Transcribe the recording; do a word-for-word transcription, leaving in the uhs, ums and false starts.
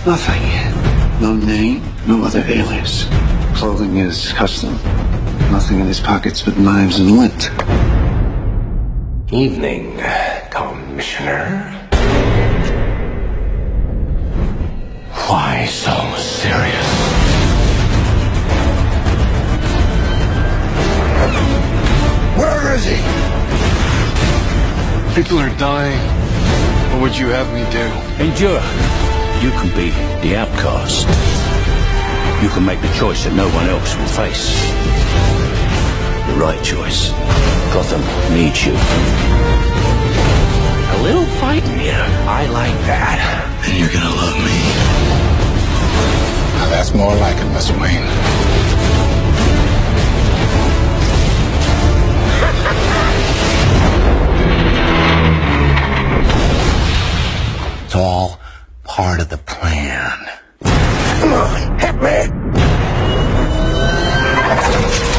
Nothing. No name, no other alias. Clothing is custom. Nothing in his pockets but knives and lint. Evening, Commissioner. Why so serious? Where is he? People are dying. What would you have me do? Endure. You can be the outcast. You can make the choice that no one else will face. The right choice. Gotham needs you. A little fight in you. I like that. And you're gonna love me. Now that's more like it, Mister Wayne. It's all part of the plan. Come on, hit me!